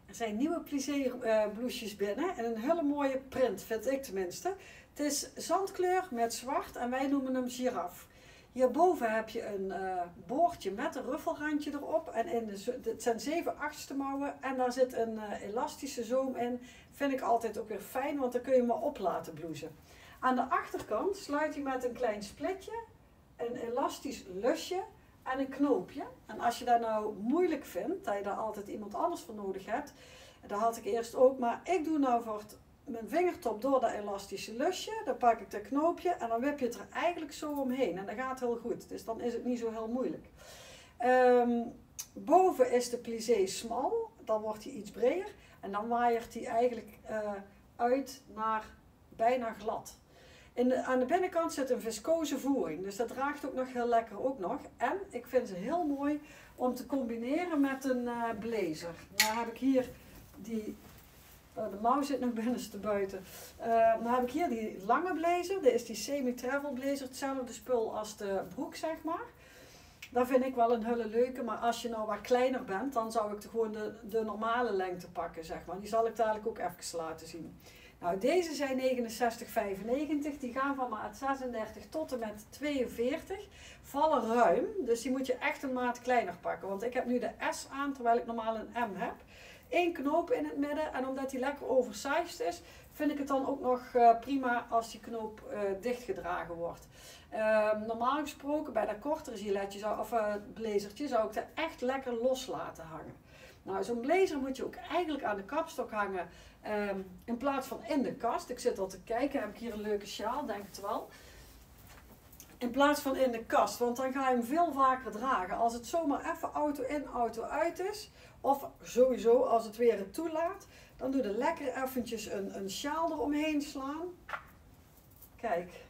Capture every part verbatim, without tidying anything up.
Er zijn nieuwe plissé uh, blouses binnen en een hele mooie print, vind ik tenminste. Het is zandkleur met zwart en wij noemen hem giraf. Hierboven heb je een uh, boordje met een ruffelrandje erop. En in de, het zijn zeven achtste mouwen en daar zit een uh, elastische zoom in. Vind ik altijd ook weer fijn, want dan kun je hem op laten blousen. Aan de achterkant sluit hij met een klein splitje, een elastisch lusje en een knoopje. En als je dat nou moeilijk vindt, dat je daar altijd iemand anders voor nodig hebt. Dat had ik eerst ook, maar ik doe nou voor het, mijn vingertop door dat elastische lusje. Dan pak ik dat knoopje en dan wip je het er eigenlijk zo omheen. En dat gaat heel goed, dus dan is het niet zo heel moeilijk. Um, boven is de plissé smal, dan wordt hij iets breder. En dan waaiert hij eigenlijk uh, uit naar bijna glad. In de, aan de binnenkant zit een viscose voering, dus dat draagt ook nog heel lekker ook nog. En ik vind ze heel mooi om te combineren met een uh, blazer. Nou heb ik hier die, uh, de mouw zit nog binnenste buiten. Uh, nou heb ik hier die lange blazer, dit is die semi-travel blazer, hetzelfde spul als de broek zeg maar. Dat vind ik wel een hele leuke, maar als je nou wat kleiner bent, dan zou ik de, gewoon de, de normale lengte pakken zeg maar. Die zal ik dadelijk ook even laten zien. Nou, deze zijn negenenzestig vijfennegentig, die gaan van maat zesendertig tot en met tweeënveertig, vallen ruim, dus die moet je echt een maat kleiner pakken, want ik heb nu de S aan, terwijl ik normaal een M heb. Eén knoop in het midden en omdat die lekker oversized is, vind ik het dan ook nog uh, prima als die knoop uh, dichtgedragen wordt. Uh, normaal gesproken bij dat kortere giletje zou, of uh, blazertje zou ik dat echt lekker los laten hangen. Nou, zo'n blazer moet je ook eigenlijk aan de kapstok hangen um, in plaats van in de kast. Ik zit al te kijken, heb ik hier een leuke sjaal, denk het wel. In plaats van in de kast, want dan ga je hem veel vaker dragen. Als het zomaar even auto in, auto uit is, of sowieso als het weer het toelaat, dan doe je er lekker eventjes een, een sjaal eromheen slaan. Kijk.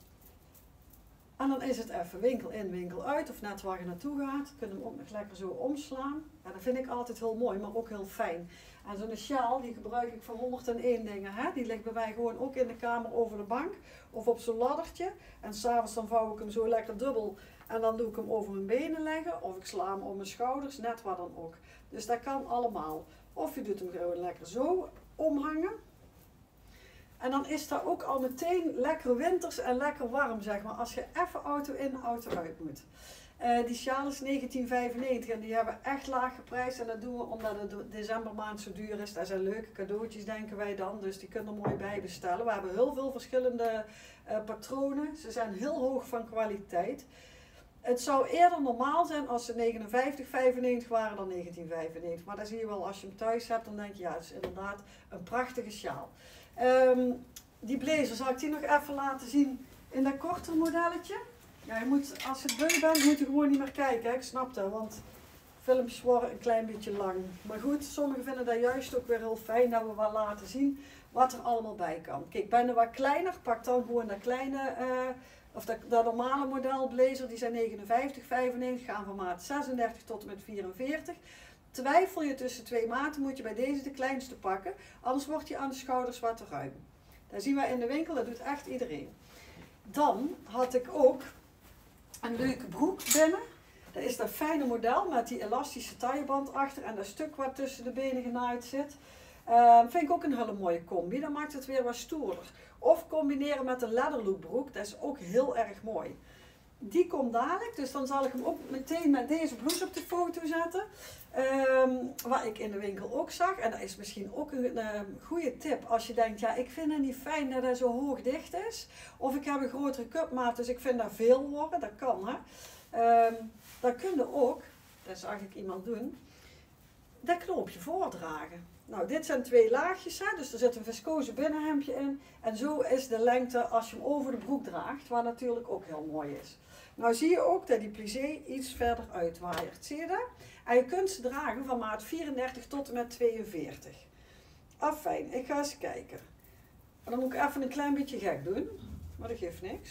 En dan is het even winkel in, winkel uit, of net waar je naartoe gaat. Kun je hem ook nog lekker zo omslaan. Ja, dat vind ik altijd heel mooi, maar ook heel fijn. En zo'n sjaal, die gebruik ik voor honderdéén dingen. Hè? Die ligt bij mij gewoon ook in de kamer over de bank. Of op zo'n laddertje. En s'avonds dan vouw ik hem zo lekker dubbel. En dan doe ik hem over mijn benen leggen. Of ik sla hem om mijn schouders, net waar dan ook. Dus dat kan allemaal. Of je doet hem gewoon lekker zo omhangen. En dan is dat ook al meteen lekker winters en lekker warm, zeg maar, als je even auto in, auto uit moet. Uh, die sjaal is negentien vijfennegentig en die hebben echt laag geprijsd. En dat doen we omdat de decembermaand zo duur is. Dat zijn leuke cadeautjes, denken wij dan. Dus die kunnen er mooi bij bestellen. We hebben heel veel verschillende uh, patronen. Ze zijn heel hoog van kwaliteit. Het zou eerder normaal zijn als ze negenenvijftig vijfennegentig waren dan negentien vijfennegentig. Maar dat zie je wel als je hem thuis hebt, dan denk je ja, het is inderdaad een prachtige sjaal. Um, die blazer, zal ik die nog even laten zien in dat kortere modelletje? Ja, je moet, als je het beu bent, moet je gewoon niet meer kijken, hè? Ik snap dat, want filmpjes worden een klein beetje lang. Maar goed, sommigen vinden dat juist ook weer heel fijn dat we wel laten zien wat er allemaal bij kan. Kijk, ben je wat kleiner, pak dan gewoon dat kleine, uh, of dat, dat normale model blazer, die zijn negenenvijftig vijfennegentig, gaan van maat zesendertig tot en met vierenveertig. Twijfel je tussen twee maten, moet je bij deze de kleinste pakken, anders wordt je aan de schouders wat te ruim. Dat zien we in de winkel, dat doet echt iedereen. Dan had ik ook een leuke broek binnen. Dat is dat fijne model met die elastische tailleband achter en dat stuk wat tussen de benen genaaid zit. Uh, vind ik ook een hele mooie combi, dan maakt het weer wat stoerder. Of combineren met een leatherlook broek, dat is ook heel erg mooi. Die komt dadelijk, dus dan zal ik hem ook meteen met deze blouse op de foto zetten. Um, wat ik in de winkel ook zag. En dat is misschien ook een, een goede tip als je denkt, ja ik vind het niet fijn dat hij zo hoog dicht is. Of ik heb een grotere cupmaat, dus ik vind dat veel worden. Dat kan hè. Um, dan kun je ook, dat zag ik iemand doen, dat knoopje voordragen. Nou, dit zijn twee laagjes, hè? Dus er zit een viscose binnenhemdje in. En zo is de lengte als je hem over de broek draagt, wat natuurlijk ook heel mooi is. Nou zie je ook dat die plissé iets verder uitwaaiert. Zie je dat? En je kunt ze dragen van maat vierendertig tot en met tweeënveertig. Afijn, ik ga eens kijken. En dan moet ik even een klein beetje gek doen, maar dat geeft niks.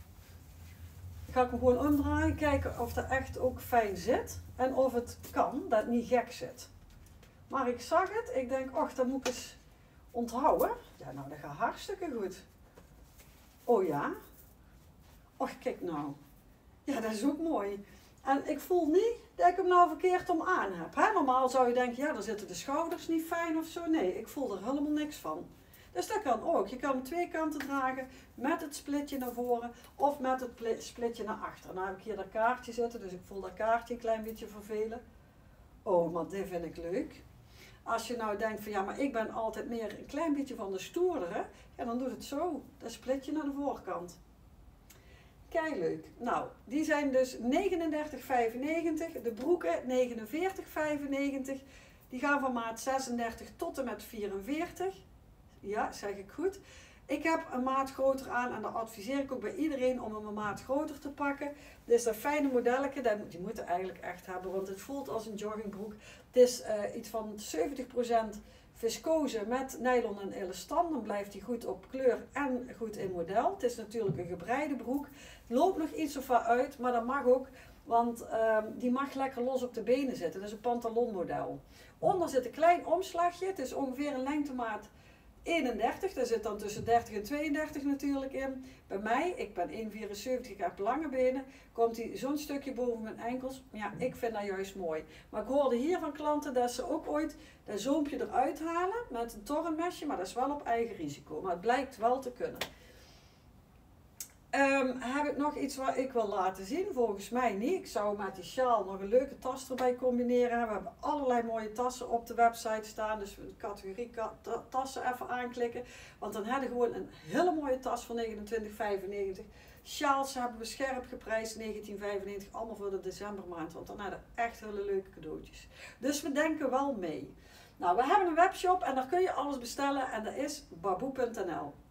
Dan ga ik hem gewoon omdraaien, kijken of dat echt ook fijn zit. En of het kan, dat het niet gek zit. Maar ik zag het, ik denk, och, dat moet ik eens onthouden. Ja, nou, dat gaat hartstikke goed. Oh ja. Och, kijk nou. Ja, dat is ook mooi. En ik voel niet dat ik hem nou verkeerd om aan heb. Hè? Normaal zou je denken, ja, dan zitten de schouders niet fijn of zo. Nee, ik voel er helemaal niks van. Dus dat kan ook. Je kan hem twee kanten dragen met het splitje naar voren of met het splitje naar achter. Dan heb ik hier dat kaartje zitten, dus ik voel dat kaartje een klein beetje vervelen. Oh, maar dit vind ik leuk. Als je nou denkt van ja, maar ik ben altijd meer een klein beetje van de stoerdere, ja, dan doet het zo. Dat splitje naar de voorkant. Kijk leuk. Nou, die zijn dus negenendertig vijfennegentig. De broeken negenenveertig vijfennegentig. Die gaan van maat zesendertig tot en met vierenveertig. Ja, zeg ik goed. Ik heb een maat groter aan en dat adviseer ik ook bij iedereen om hem een maat groter te pakken. Dit is dat fijne modelletje, die moeten eigenlijk echt hebben, want het voelt als een joggingbroek. Het is uh, iets van zeventig procent viscose met nylon en elastan. Dan blijft hij goed op kleur en goed in model. Het is natuurlijk een gebreide broek. Het loopt nog iets of wat uit, maar dat mag ook, want uh, die mag lekker los op de benen zitten. Dat is een pantalonmodel. Onder zit een klein omslagje. Het is ongeveer een lengtemaat eenendertig, daar zit dan tussen dertig en tweeëndertig natuurlijk in. Bij mij, ik ben één komma vierenzeventig, ik heb lange benen, komt hij zo'n stukje boven mijn enkels. Ja, ik vind dat juist mooi. Maar ik hoorde hier van klanten dat ze ook ooit dat zoompje eruit halen met een torrenmesje, maar dat is wel op eigen risico. Maar het blijkt wel te kunnen. Um, heb ik nog iets wat ik wil laten zien? Volgens mij niet. Ik zou met die sjaal nog een leuke tas erbij combineren. We hebben allerlei mooie tassen op de website staan. Dus de categorie tassen even aanklikken. Want dan hebben we gewoon een hele mooie tas voor negenentwintig vijfennegentig. Sjaals hebben we scherp geprijsd, negentien vijfennegentig. Allemaal voor de decembermaand. Want dan hebben we echt hele leuke cadeautjes. Dus we denken wel mee. Nou, we hebben een webshop en daar kun je alles bestellen. En dat is baboe punt n l.